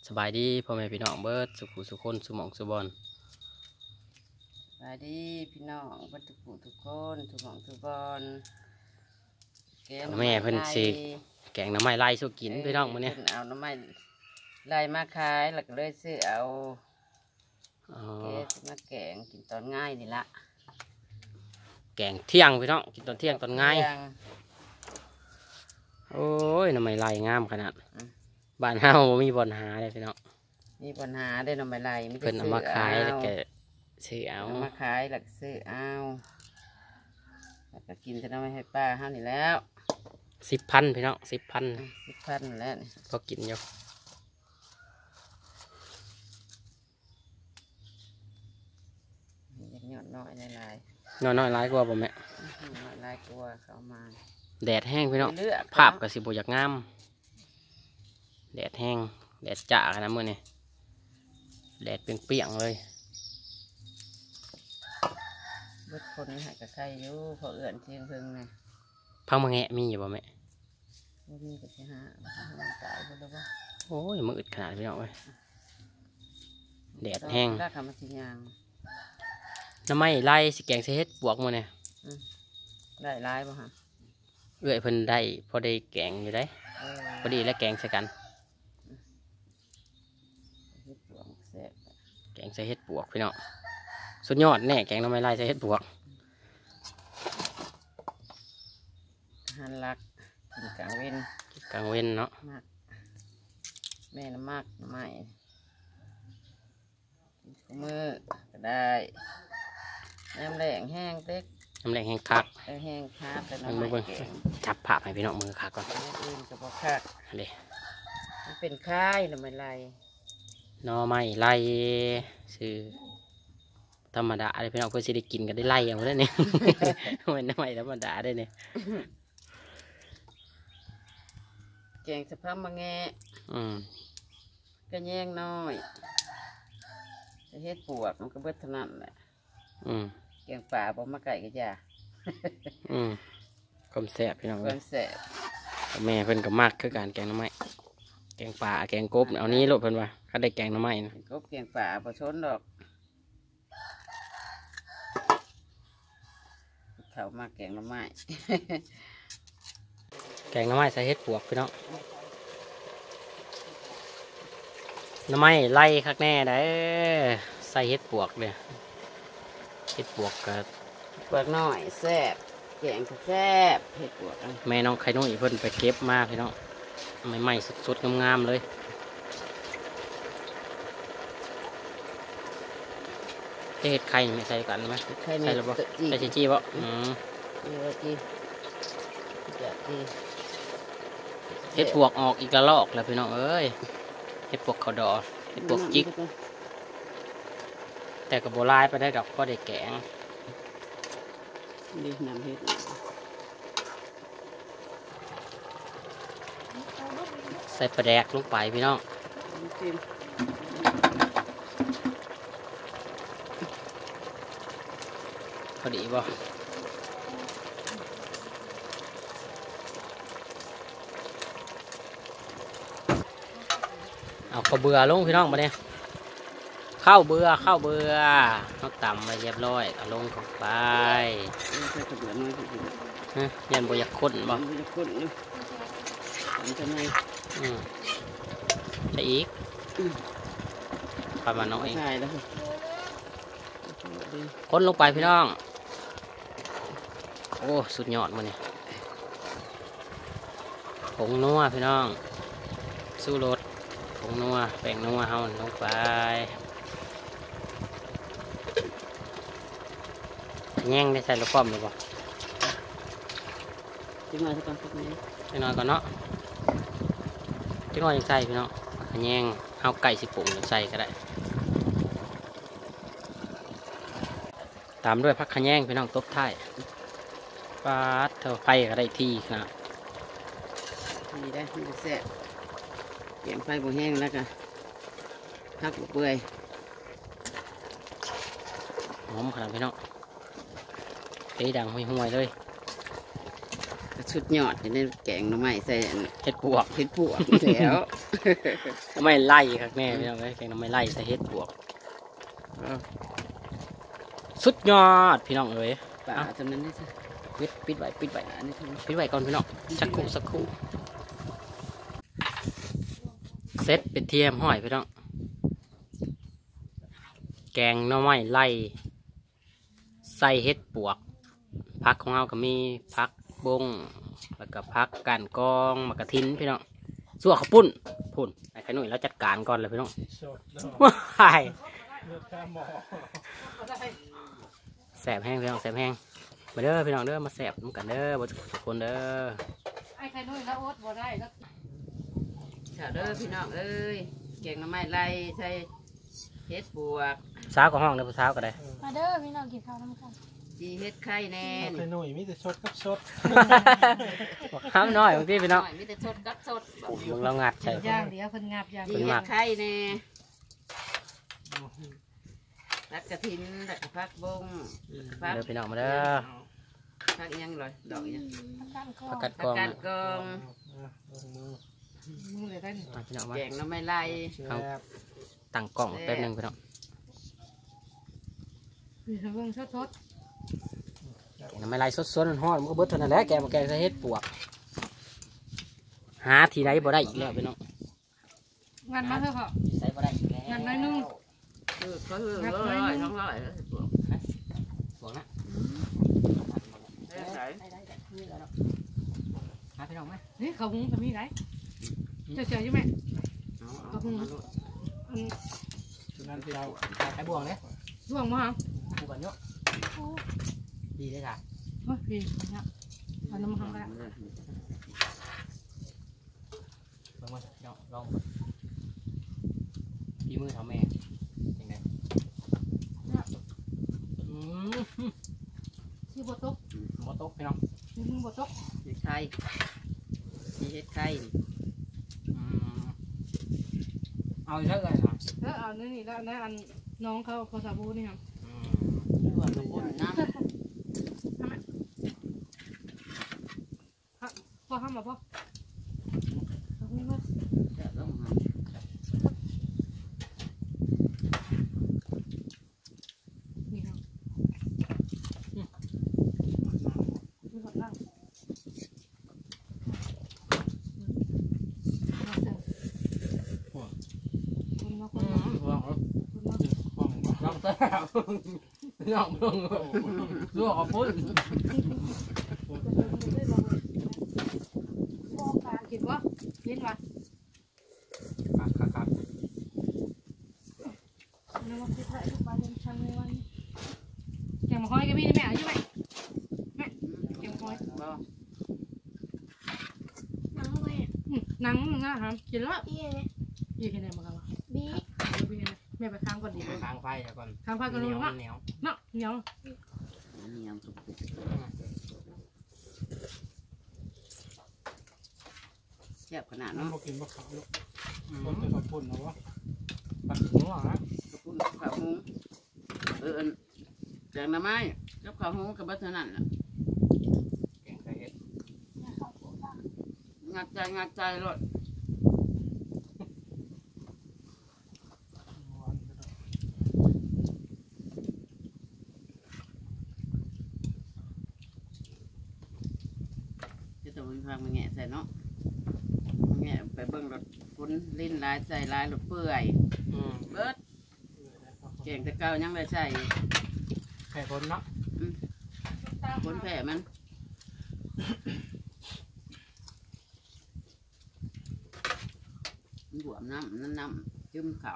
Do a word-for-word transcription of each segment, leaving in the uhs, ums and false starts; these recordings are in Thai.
สบายดีพ่อแม่พี่น้องเบิร์ดสุขุสุคนสุหมองสุบอลสบายดีพี่น้องเบิร์ดทุกผู้ทุกคนทุกหมองทุกบอลแม่เพิ่นสิแกงน้ำไม้ไล่สู้กินพี่น้องมื้อนี้เอาน้ำไม้ไล่มาขายแล้วก็เลยซื้อเอาแกมาแกงกินตอนง่ายนี่ละแกงเที่ยงพี่น้องกินตอนเที่ยงตอนง่ายโอ้ยน้ำไม้ไล่งามขนาดบ้านเฮาบ่มีบ่อนหาเลยพี่น้องมีปัญหาได้น้ำไม้ไล่เพิ่นเอามาขายแล้วก็ซื้อเอามาขายแล้วก็ซื้อเอาแล้วก็กินจะน้ำไม้ให้ป้าเฮานี่แล้วสิบพันพี่น้องสิบพันสิบพันแล้วพอกินอยู่ยังหยอดน้อยในลายน้อยน้อยร้ายกว่าบ่แม่น้อยร้ายกว่าเขามาแดดแห้งพี่น้องภาพก็สิบ่อยากงามแดดแห้งแดดจ้าขนาดมื้อนี้แดดเปรี้ยงๆเลยเบิดคนหายกับใครอยู่พอเอื่อนเชียงเพิ่งไงพังมะแงะมีอยู่บ่แม่บ่มีก็สิหามันตายบ่ได้บ่โอ้ยมืดขนาดพี่น้องเว้ยแดดแห้งราคามันสิยางน้ำไม้ไล่สิแกงใส่เฮ็ดบวกมื้อนี้ได้หลายบ่ฮะเอื้อยเพิ่นได้พอได้แกงอยู่ได้พอดีแล้วแกงใส่กันแกงใส่เฮ็ดบวกพี่น้องสุดยอดแน่แกงน้ำไม้ไล่ใส่เฮ็ดบวกหันลักกินกลางเว้นกลางเว้นเนาะแม่น้ำมากน้ำไม้มือก็ได้น้ำแรงแห้งเล็กน้ำแรงแห้งคักแห้งคักแต่น้ำไม้จับผักให้พี่น้องมือคักก่อนอื่นก็บอกคักเลยมันเป็นค่ายน้ำไม้ไล่น้อไม้ไล่ซื้อธรรมดาเลยพี่น้องเพื่อจะได้กินกันได้ไล่เอาได้เนี่ยมันน้ำไม้ธรรมดาได้เนี่ยแกงสะพังมะแงะกระแยงน้อยจะเฮ็ดปวกมันก็เบิดเท่านั้นแหละแกงป่าบ่มาไก่ก็จ้าความแซ่บพี่น้องความแซ่บแม่เพิ่นก็มากคือการแกงน้ำไม้แกงป่าแกงกบเอานี้โลดเพิ่นว่าเขาได้แกงน้ำไม้นะกบแกงป่าบ่ชนดอกเขามาแกงน้ำไม้แกงน้ำไม้ใส่เฮ็ดปวกพี่น้องน้ำไม้ไล่คักแน่ได้ใส่เฮ็ดปวกเนี่ยเฮ็ดปวกกับปวกน้อยแซ่บแกงแซ่บเฮ็ดปวกแม่น้องไข่นุ่ยเพิ่นไปเก็บมาพี่น้องใหม่ๆสดๆงามๆเลยเฮ็ดไข่ไม่ใส่กันไหมใส่หรือเปล่าใส่จีจีบ่อืมจีจีเฮ็ดปวกออกอีกละลอกแล้วพี่น้องเอ้ยเฮ็ดปวกเขาดอเฮ็ดปวกจิกแต่กับโบราณไปได้ดอกก็ได้แกงดีน้ำเฮ็ดใส่ปลาแดกลงไปพี่น้องพอดีบ่เอาข้าวเบื่อลงพี่น้องมาเนี่ยข้าวเบื่อข้าวเบื่อน้องต่ำมาเรียบร้อยเอาลงเข้าไปยันบอยากข้นบ่ใส่อีกประมาณน้อยข้นลงไปพี่น้องโอ้สุดยอดมาเนี่ยผงนัวพี่น้องสู้รสผงนัวแป้งนัวเฮาลงไปแย่งได้ใส่ลูกป้อมหรือเปล่าจิ้มหน่อยสักก่อนสักนิดจิ้มหน่อยก่อนเนาะจิ้มหน่อยยังใส่พี่น้องแย่งเอาไก่สิปุ่งยังใส่ก็ได้ตามด้วยผักขะแยงพี่น้องตบท้ายปลาเท่าไฟก็ได้ที่ครับนี่ได้ที่แซ่บเกี่ยงไฟบ่แห้งแล้วกันพักเปื่อยหอมขนาดพี่น้องเตะดังห่วยๆเลยชุดยอดในแกงน้ำไม้ใส่เห็ดปวกเห็ดปวกแล้วไม่ไล่ครับแม่พี่น้องเอ้ยแกงไม่ไล่ใส่เฮ็ดปวกสุดยอดพี่น้องเอ้ยป่าจำนั้นได้ใช่ปิดปิดไว้ปิดไว้อันนี้ปิดไว้ก่อนพี่น้องสักครู่สักครู่เซ็ตเป็นเทียมห้อยพี่น้องแกงหน่อไม้ไล่ใส่เฮ็ดปวกพักของเราก็มีพักบงแล้วก็พักการกองมะกระทินพี่น้องสั่วข้าวปุ้นพุ่นไอ้ขนุ่ยแล้วจัดการก่อนเลยพี่น้องว้ายแสบแห้งพี่น้องแสบแห้งมาเด้อพี่น้องเด้อมาแสบน้ำกันเด้อบทุกคนเด้อไอ้ไข่นุ่ยแล้วอดบ่ได้แล้วข่าวเด้อพี่น้องเอ้ยแกงน้ำไม้ไล่ใส่เฮ็ดปวกสาวกับห้องเด้อสาวก็ได้มาเด้อพี่น้องกินข้าวน้ำกันจีเฮ็ดไข่แน่ไข่หนุ่ยมีแต่ชดกับชดห้ามน้อยบางทีพี่น้องมีแต่สดกับสดมึงเรางัดใช่ย่างเดียวเพิ่นงับย่างจีเฮ็ดไข่แน่พักกระถินแล้วก็พักบงพักเด้อพี่น้องมาเด้อพักยังเลยดอกยังประกันก็ประกัดกองพักการกองมือเลยได้มาพี่น้องมาแกงน้ำไม้ไล่เอาตั้งกล่องแป๊บหนึงพี่น้องมีทั้งเรื่องชดชดน้ำไม่ไรสดๆร้อนๆมันก็เบิดเท่านั้นแหละแกมาแกงใส่เฮ็ดปวกหาทีไรบ่ได้อีกแล้วพี่น้องงานมาเถอะค่ะใส่บ่ได้อีกแล้วงานน้อยนุ่งคือก็คือร้อยท้องร้อยแล้วปวกปวกนะใส่ใส่หาพี่น้องไหมนี่เขาหุงกับมีไรเฉยๆใช่ไหมเอาเอามาลูกอันฉะนั้นเราใช้บ่วงเนี่ยร่วงมั้งบ่วงเยอะดีเลยค่ะเฮ้ยพี่เนี่ยเอาน้ำมันกันลองมาพี่น้องลองดีมือทำแม่ยังไงอืมที่บดตกหมดโต๊ะพี่น้องที่มึงบดตกเฮ็ดไข่จีเฮ็ดไข่อืมเอาอีกแล้วกันนะแล้วเอานี่นี่แล้วนะอันน้องเขาภาษาบูนี่ครับอืมส่วนบุญน้ำพ่อห้ามมาพ่อเอาหุงมาจะต้องมานี่ครับมีหอดล่างมาเสิร์ฟคนมาคอืนมมาบ่วงคนมาห้องบ่ลองเต้าลองลองลวกกับปุ้นคิดว่าเห็นว่าครับครับครับน้ำมันคิดว่าทุกบ้านยังชังในวันแกงมะฮอยกับพี่แม่ใช่ไหมแม่แกงมะฮอยบ่นังเลยนังมึงอ่ะฮะกินแล้วพี่เนี่ยยี่แค่ไหนมากันวะบิ๊กแม่ไปค้างก่อนดีค้างไฟเดี๋ยวก่อนค้างไฟก่อนเหเลนียยวว่าเหนียวเนาะเหนียวนี่ยังสุกแซ่บขนาดน้ำเนาะบ่กินบ่เขาลูกอืคนมแต่กับปุ่นเอาวะปักหัวนะคุณข้าวหุงเออแกงน้ำไม้กับข้าวหุงกับบัตรนั่นแหละแกงไก่เห็ดงัดใจงัดใจรถจะต้องมีความมาแงะใส่เนาะแงะไปเบิ่งรถคุณลิ้นลายใส่ลายรถเปื่อยอืมเบิดแกงแต่เก่ายังได้ใส่ไข่คนเนาะคนแผ่มันบวมน้ำน้ำน้ำจุ่มข้าว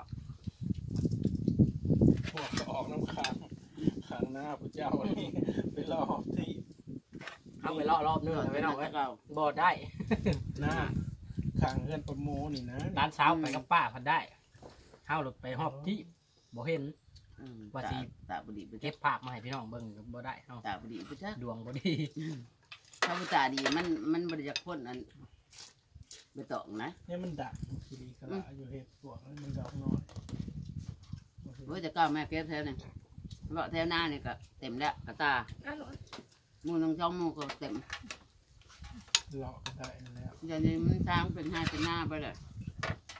พวกก็ออกน้ำค้างค้างหน้าพระเจ้านี่ไปรอบที่เอาไปเลาะรอบนึงไปน้องไว้เก่าบอดได้หน้าค้างเงินประโมนี่นะร้านเช้าไปกับป้าพันได้เข้ารถไปหอบที่บ่เห็น ว่าสิตาบดีไปเก็เก็บบ ภาพมาให้พี่น้องเบิ่งก็บ่ได้เนาะตาบดีไปจ้ะดวงบ่ดีถ้าตาดีมันมันบริจาคพ่นอันไปตองนะเนี่ยมันดักทีดีกระลาอยู่เห็ดพวกนั้นมันดอกน้อยโอ้ยแต่ก็แม่เก็บแถวนี่เลาะแถวหน้านี่ก็เต็มแล้วกระตาหมูน้องจ้องหมูก็เต็มหลอกก็ได้นั่นแหล้วเดี๋ยวนี้มันสร้างเป็นให้เป็นหน้าไปเลย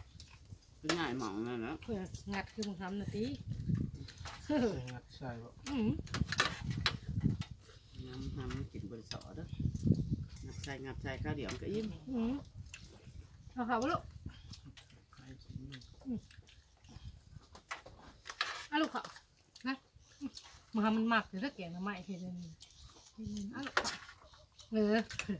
เป็นง่ายหมองนั่นแหละเพื่องัดคือมึงทำนาทีใส่งัดใส่บ่อืมน้ำน้ำกินบริสอเด้องับใส่งับใส่ข้าวเดี๋ยวมันก็อิ่มอืมเอาข่าวลูกใส่ชิ้นหนึ่งเอาลูกข่าวนะมึงทำมันหมักหรือถ้าแกงน้ำไหม้ทีนึงเอาลูกข่าวเออ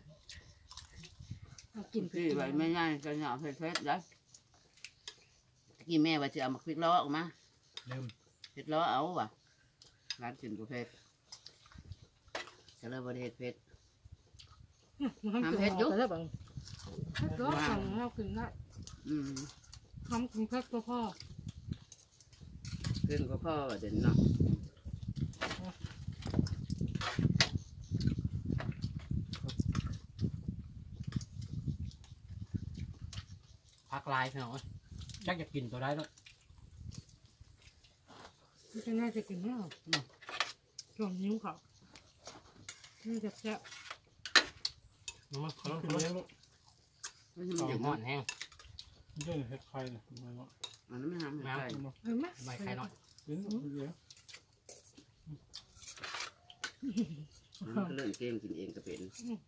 เอากินพี่ไว้ไม่ง่ายก็หยาบเผ็ดๆได้กี่แม่ว่าจะเอามาพริกล้อออกมาเริ่มพริกล้อเอาว่ะร้านกินกูเผ็ดจะเริ่มบริเฮ็ดเผ็ดมึงทำกินเอาแต่ละบังก็สั่งเรากินได้อืมทำกินเพื่อตัวพ่อขึ้นก็พ่อเด่นเนาะพักลายพี่น้องจักจะกินตัวได้แล้วมันจะน่าจะกินไม่หรอช่วงนิ้วเขาน่าจะแซ่บมันมาเขาเป็นเลี้ยงลูกไม่ใช่ขมันองเด็กห่อเนาะนแห้งไม่ใช่เห็ดไข่นะไม่เนาะอันนั้นไม่ทำไม่ใช่เห็นไหมใบไข่หน่อยเป็นเลี้ยงมันก็เล่นเกมกินเองก็เป็น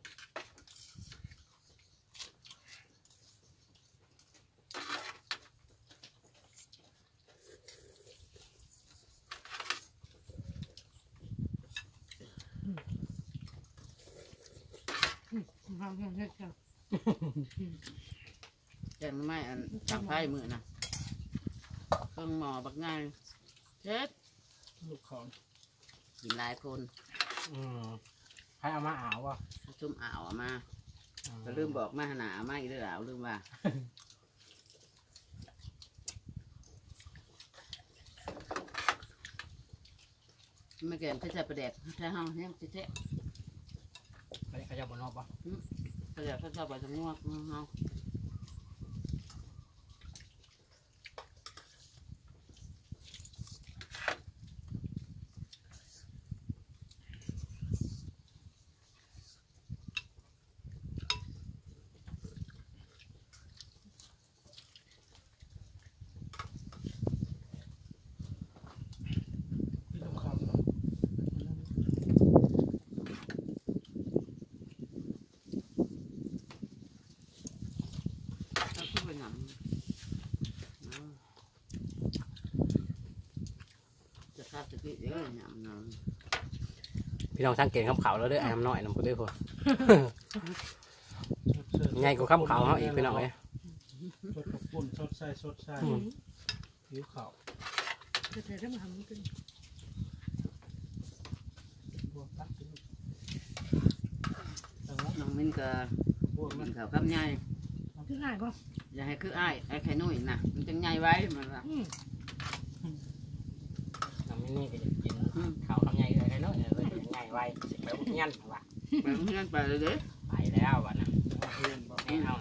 ทำให้เฮ็ดจ้ะแกงไม่อันตักไผ่มือนะเครื่องหมอบักง่ายเช็ดลูกเขากินหลายคนอืมให้เอามาอ่าวว่ะชุ่มอ่าวมาก็ลืมบอกมาหนามาอีกเด้ออ่าวลืมว่าไม่แก่นก็จะประเด็กถ้าห้องแห้งจะเจ๊ไปขยับบนนอกป่ะประเด็กก็จะไปทั้งงวกเฮาที่ลูกเขาเนาะถ้าขึ้นไปหนำจะคาดจะคิดเยอะหนำเนาะพี่น้องสังเกตคำขาวแล้วเด้อไอ้น้ำน้อยน้ำพุด้วยพอสดไงกูคำขาวเขาอีกพี่น้องเอ้ยสดกระปุ่นสดใส่สดใส่ผิวขาวจะใส่ได้มาทำมันกินบวกตักเป็นแต่ว่าน้องมิ้นก็บวกมัมัน นเขาคำใหญ่คือง่ายป่ะอย่าให้คืออ้ายไอ้ไข่นุ่ยนะมันจะใหญ่ไว้มันว่าอืมน้ำนี่ก็จะกินขาวคำใหญ่เลยไอ้น้อยเลยใหญ่ไวแล้วเงี้ยนว่ะไปเพื่อนไปเลยเด้อไปแล้วว่ะนะเรียนบอกแม่เอา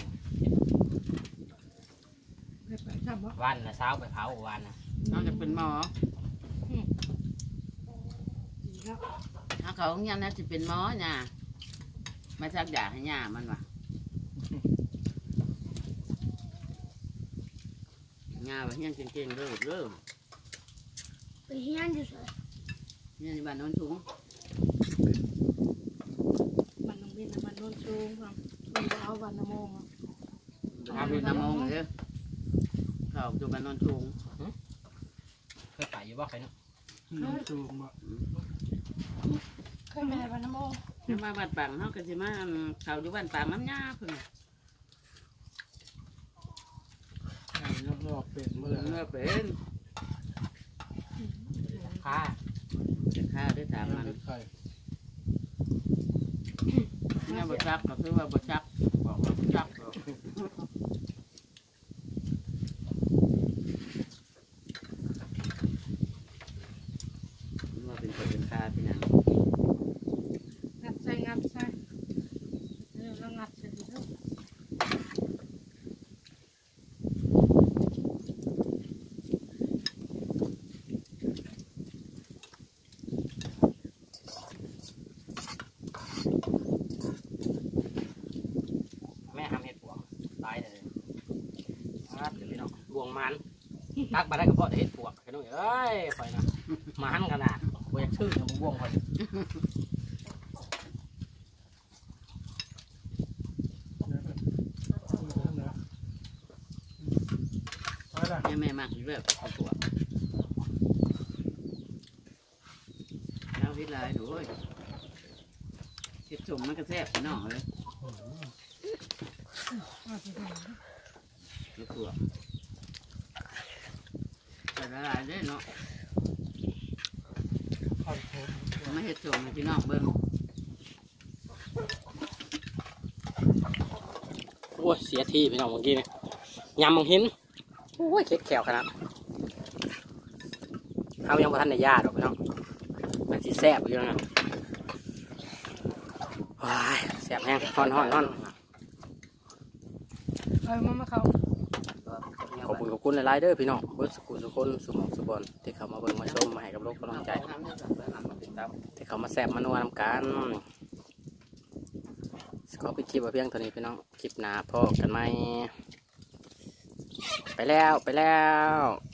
ไม่ไปทำวะวันละเช้าไปเผาวันนะน้องจะเป็นหมอดีแล้วถ้าเขาเนี่ยนะจะเป็นหมอเนี่ยมาชักยาให้ย่ามันว่ะย่าว่าเฮียนเก่งๆเด้อเด้อไปเฮียนอยู่สิเฮียนอยู่บ้านโน้นสูงมันต้องบินมันโดนชูงครับมันจะเอาวันละโมงอ่ะทำเป็นน้ำมงเด้อเขาอยู่บ้านโน้นสูงเคยไปอยู่บ่ใครเนาะน้ำสูงบ่เคยไปวันละโมงถ้ามาบ้านปังเขาก็สิมาเขาอยู่บ้านปังน้ำยาเพิ่นไข่รอบๆเป็นเมื่อไหร่เมื่อเป็นผ้าจะฆ่าได้ถามมันเห็ดไข่เนี่ยบ่จักก็คือว่าบ่จักบอกว่าบ่จักก็ว่าเป็นตัวเป็นคาเป็นหยังงัดใส่งัดใส่เออแล้วงัดใส่ดูตักมาได้ก็เพราะเห็ดปวกพี่น้องเอ้ยคอยนะมาหันขนาดบ่อยากชื่อนะบ่วงคอยแม่แม่มากอยู่แบบเอาตัวเอาวิไลดูเว้ยเห็ดจุ่มมันก็แซ่บพี่น้องเลยเอาตัวใส่ละลายได้เนาะไม่เห็ดจุ่มให้พี่น้องเบิ่งโอ้ยเสียทีพี่น้องเมื่อกี้เนี่ยยำมังหินโอ้ยเค็ดแขวขนาดเขายังบ่ทันในญาติหรอกพี่น้องมันสิแซ่บอยู่นะว้ายแซ่บแห้งฮ้อนฮ้อนฮ้อนเออมามาเขาขอบคุณขอบคุณหลายๆเด้อพี่น้องเบิร์ดสกุลสุคนสุหมองสุบอลที่เขามาเบิ่งมาชมมาให้กับโลกกำลังใจที่เขามาแซ่บมานัวนำกันขอไปคลิปไว้เพียงเท่านี้พี่น้องคลิปหน้าพบกันไหมไปแล้วไปแล้ว